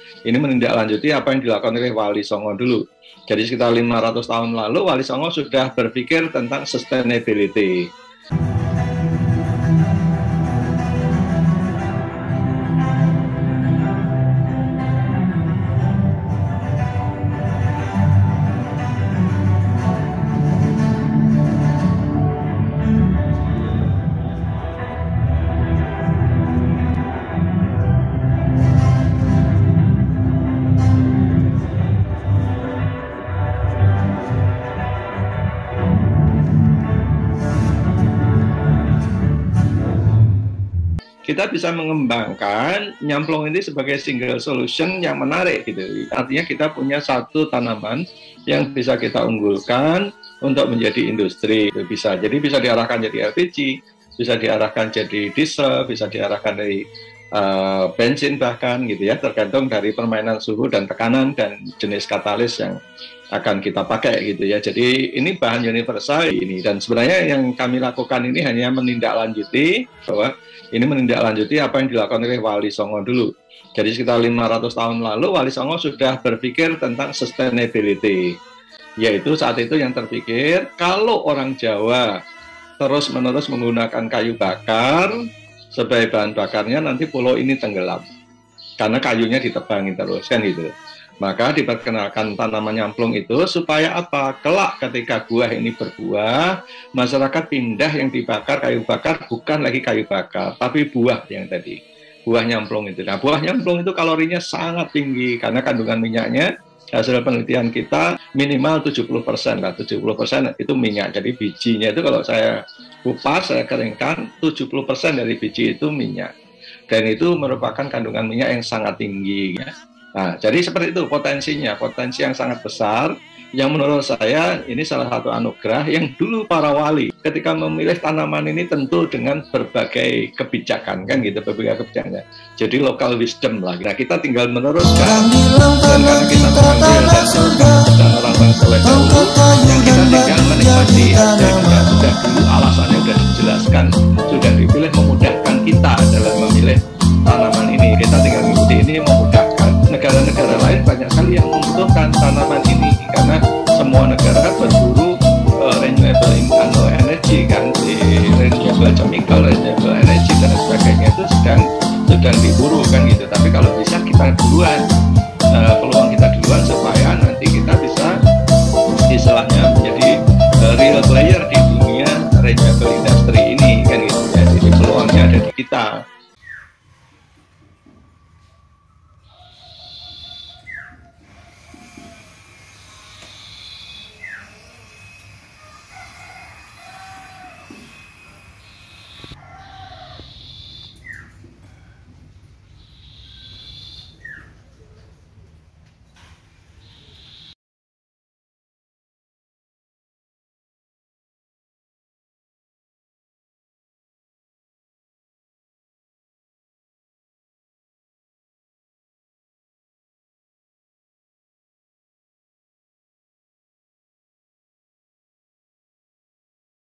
ini menindaklanjuti apa yang dilakukan oleh Wali Songo dulu. Jadi sekitar 500 tahun lalu Wali Songo sudah berpikir tentang sustainability. Kita bisa mengembangkan nyamplung ini sebagai single solution yang menarik gitu. Artinya kita punya satu tanaman yang bisa kita unggulkan untuk menjadi industri. Itu bisa. Jadi bisa diarahkan jadi LPG, bisa diarahkan jadi diesel, bisa diarahkan dari bensin bahkan gitu ya, tergantung dari permainan suhu dan tekanan dan jenis katalis yang akan kita pakai gitu ya. Jadi ini bahan universal ini, dan sebenarnya yang kami lakukan ini hanya menindaklanjuti bahwa ini menindaklanjuti apa yang dilakukan oleh Wali Songo dulu. Jadi sekitar 500 tahun lalu Wali Songo sudah berpikir tentang sustainability. Yaitu saat itu yang terpikir kalau orang Jawa terus-menerus menggunakan kayu bakar sebagai bahan bakarnya, nanti pulau ini tenggelam. Karena kayunya ditebangin terus kan gitu. Maka diperkenalkan tanaman nyamplung itu supaya apa? Kelak ketika buah ini berbuah, masyarakat pindah yang dibakar kayu bakar bukan lagi kayu bakar, tapi buah yang tadi. Buah nyamplung itu. Nah, buah nyamplung itu kalorinya sangat tinggi karena kandungan minyaknya, hasil penelitian kita minimal 70% lah. 70% itu minyak. Jadi bijinya itu kalau saya kupas, saya keringkan, 70% dari biji itu minyak. Dan itu merupakan kandungan minyak yang sangat tinggi ya. Nah, jadi seperti itu potensinya, potensi yang sangat besar, yang menurut saya ini salah satu anugerah yang dulu para wali ketika memilih tanaman ini tentu dengan berbagai kebijakan, kan gitu, berbagai kebijakan. Jadi local wisdom lah. Nah, kita tinggal meneruskan, dan karena kita mengambil dan meneruskan orang-orang soleh dahulu, yang kita tinggal menikmati hasilnya. Sudah dulu alasannya sudah dijelaskan, sudah dipilih memudahkan kita dalam memilih tanaman ini. Kita tinggal mengikuti ini memudahkan. Negara-negara lain banyak sekali yang membutuhkan tanaman ini karena semua negara berburu renewable energy kan, di renewable chemical,